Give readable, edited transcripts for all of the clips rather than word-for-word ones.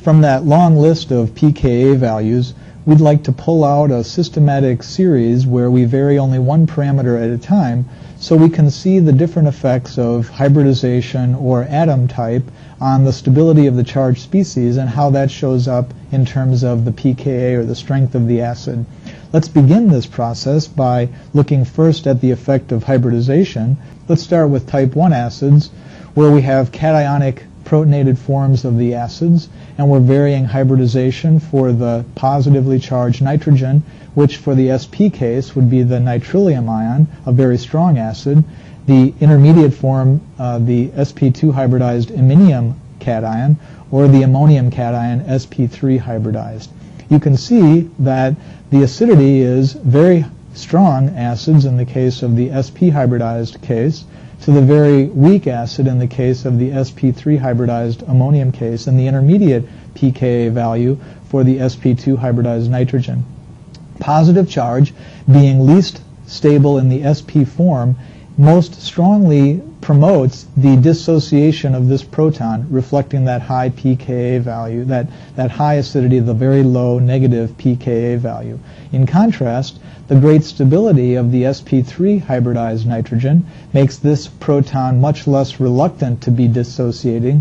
from that long list of pKa values, we'd like to pull out a systematic series where we vary only one parameter at a time so we can see the different effects of hybridization or atom type on the stability of the charged species and how that shows up in terms of the pKa or the strength of the acid. Let's begin this process by looking first at the effect of hybridization. Let's start with type 1 acids, where we have cationic protonated forms of the acids, and we're varying hybridization for the positively charged nitrogen, which for the sp case would be the nitrillium ion, a very strong acid. The intermediate form, the sp2 hybridized iminium cation, or the ammonium cation sp3 hybridized. You can see that the acidity is very strong acids in the case of the sp hybridized case, to the very weak acid in the case of the sp3 hybridized ammonium case, and the intermediate pKa value for the sp2 hybridized nitrogen. Positive charge, being least stable in the sp form, most strongly promotes the dissociation of this proton, reflecting that high pKa value, that high acidity, the very low negative pKa value. In contrast, the great stability of the sp3 hybridized nitrogen makes this proton much less reluctant to be dissociated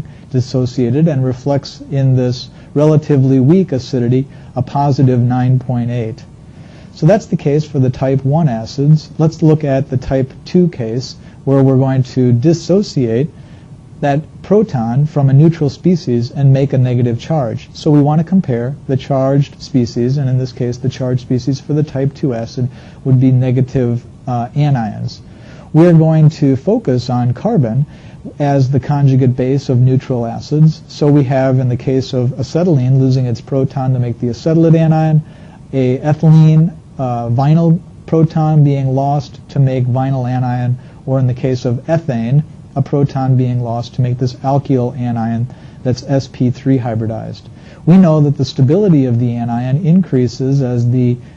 and reflects in this relatively weak acidity a positive 9.8. So that's the case for the type 1 acids. Let's look at the type 2 case, where we're going to dissociate that proton from a neutral species and make a negative charge. So we want to compare the charged species, and in this case the charged species for the type 2 acid would be negative anions. We're going to focus on carbon as the conjugate base of neutral acids. So we have, in the case of acetylene, losing its proton to make the acetylate anion, a ethylene vinyl proton being lost to make vinyl anion, or in the case of ethane, a proton being lost to make this alkyl anion that's sp3 hybridized. We know that the stability of the anion increases as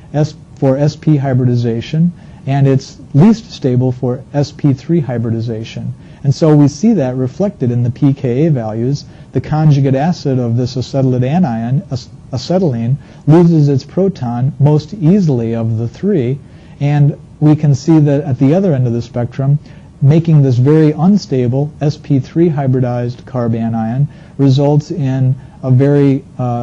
for sp hybridization, and it's least stable for sp3 hybridization. And so we see that reflected in the pKa values. The conjugate acid of this acetylate anion, acetylene, loses its proton most easily of the three, and we can see that at the other end of the spectrum, making this very unstable sp3 hybridized carbanion results in a very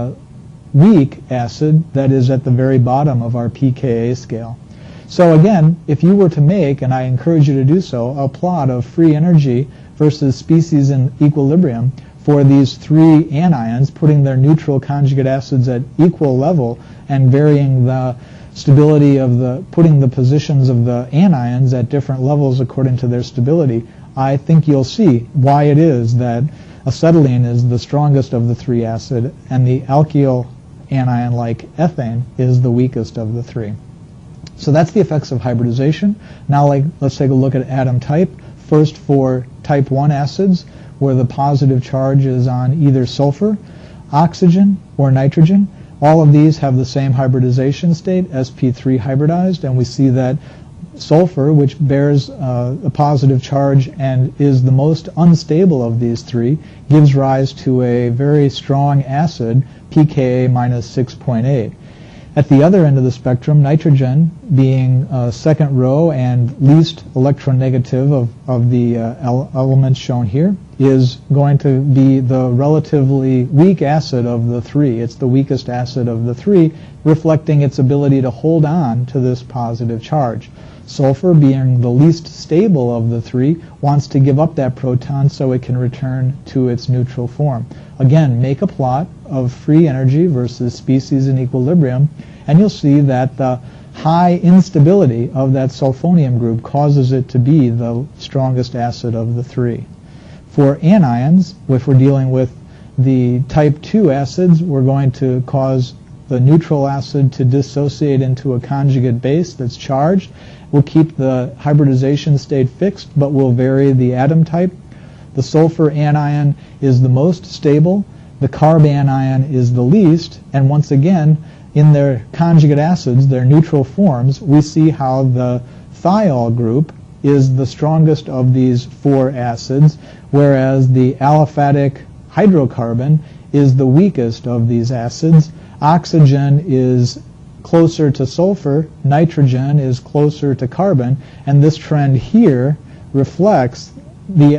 weak acid that is at the very bottom of our pKa scale. So again, if you were to make, and I encourage you to do so, a plot of free energy versus species in equilibrium for these three anions, putting their neutral conjugate acids at equal level and varying the stability of putting the positions of the anions at different levels according to their stability, I think you'll see why it is that acetylene is the strongest of the three acid and the alkyl anion like ethane is the weakest of the three. So that's the effects of hybridization. Now let's take a look at atom type. First, for type 1 acids, where the positive charge is on either sulfur, oxygen, or nitrogen. All of these have the same hybridization state, sp3 hybridized, and we see that sulfur, which bears a positive charge and is the most unstable of these three, gives rise to a very strong acid, pKa minus 6.8. At the other end of the spectrum, nitrogen, being second row and least electronegative of the elements shown here, is going to be the relatively weak acid of the three. It's the weakest acid of the three, reflecting its ability to hold on to this positive charge. Sulfur, being the least stable of the three, wants to give up that proton so it can return to its neutral form. Again, make a plot of free energy versus species in equilibrium, and you'll see that the high instability of that sulfonium group causes it to be the strongest acid of the three. For anions, if we're dealing with the type 2 acids, we're going to cause the neutral acid to dissociate into a conjugate base that's charged. We'll keep the hybridization state fixed, but we'll vary the atom type. The sulfur anion is the most stable, the carb anion is the least, and once again, in their conjugate acids, their neutral forms, we see how the thiol group is the strongest of these four acids, whereas the aliphatic hydrocarbon is the weakest of these acids. Oxygen is closer to sulfur, nitrogen is closer to carbon, and this trend here reflects the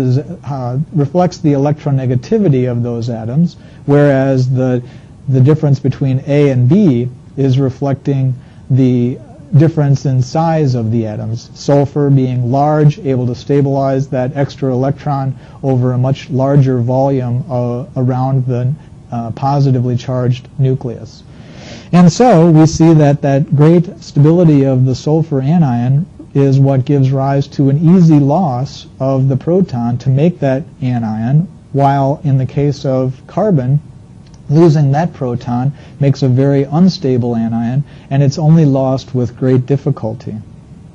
electronegativity of those atoms, whereas the difference between A and B is reflecting the difference in size of the atoms. Sulfur being large, able to stabilize that extra electron over a much larger volume around the positively charged nucleus. And so we see that that great stability of the sulfur anion is what gives rise to an easy loss of the proton to make that anion, while in the case of carbon, losing that proton makes a very unstable anion, and it's only lost with great difficulty.